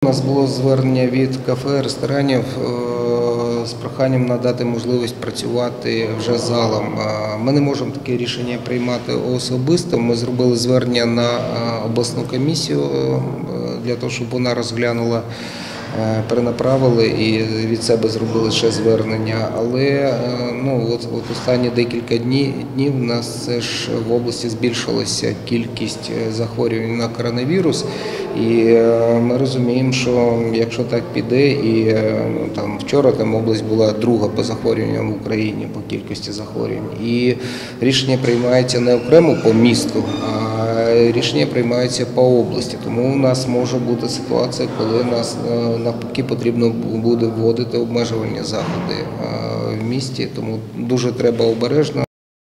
У нас було звернення від кафе, ресторанів з проханням надати можливість працювати вже залом. Ми не можемо таке рішення приймати особисто. Ми зробили звернення на обласну комісію для того, щоб вона розглянула, перенаправили і від себе зробили ще звернення. Але от останні декілька днів у нас все ж в області збільшилася кількість захворювань на коронавірус. І ми розуміємо, що якщо так піде, і вчора область була друга по захворюванням в Україні, по кількості захворювань. І рішення приймається не окремо по місту, а рішення приймається по області. Тому у нас може бути ситуація, коли нас навпаки потрібно буде вводити обмежувальні заходи в місті. Тому дуже треба обережно.